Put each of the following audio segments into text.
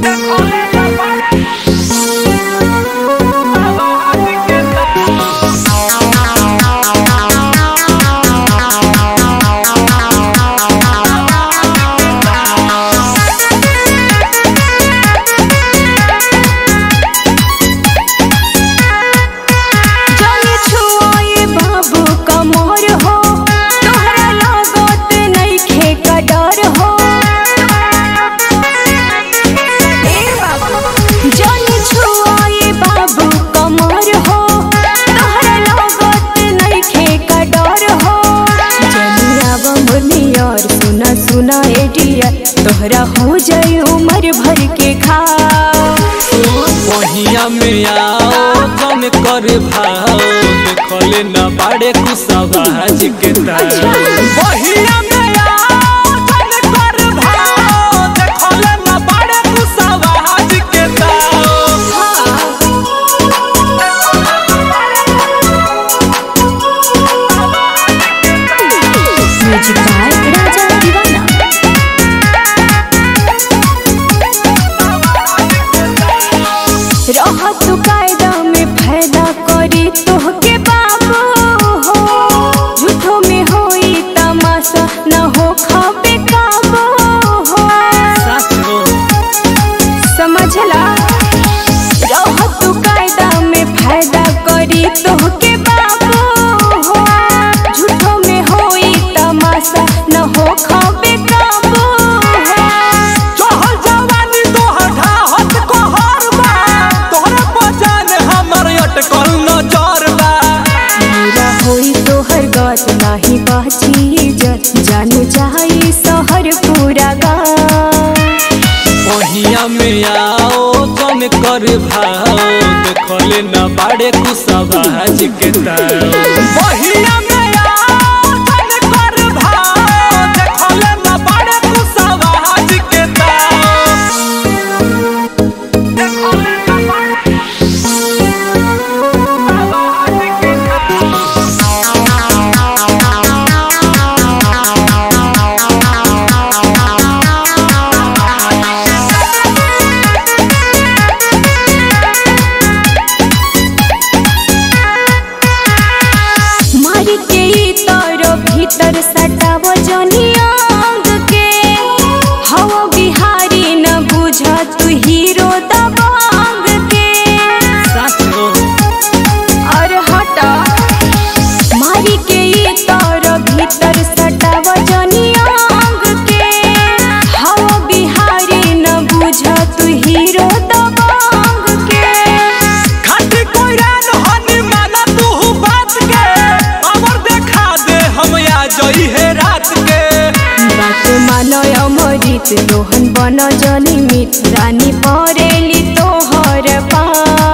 सुना एडिया तोहरा हो जाए उम्र भर के खा पहिया में आओ जन कर भाव देखले न बाड़े कुसवाज के पहिया में आओ जन कर भाव देखले न बाड़े कुसवाज के म्यूजिक बाय राजा दीवाना। रह तू कायदा में फायदा करी तोहके बाबू हो झूठो में होई तमाशा न हो खाबे काबू हो समझला। रह तू कायदा में फायदा करी तोहके बाबू हो झूठो में होई तमाशा न हो खाबे काबू नहीं बाची जान जाई सहर पूरा गाँव। पहिया में आओ जन कर भाव देखले न बाड़े कुसवाज के पहिया में आओ जन कर भाव देखले न बाड़े कुसवाज के भीतर सटाव जनियांग के हवा बिहारी न बुझ तू हीरो दबांग के और हटा मारी के तर भीतर सटाव जनियांग के हवा बिहारी न बुझ तू हीरो दबांग के खाटी कोई रान हनी माना तू बात के अमर देखा दे हम आ जई है रात के बात मानो अमृत रोहन बन जनी मित रानी परेली तोहर पा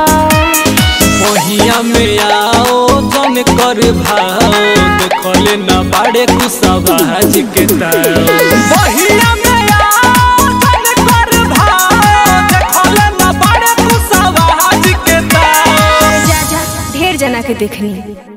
पहिया में आओ जन कर भाव देखले न बाड़े कुसवाज के पहिया में आओ जन कर भाव देखले न बाड़े कुसवाज के जा ढेर जना के देखनी।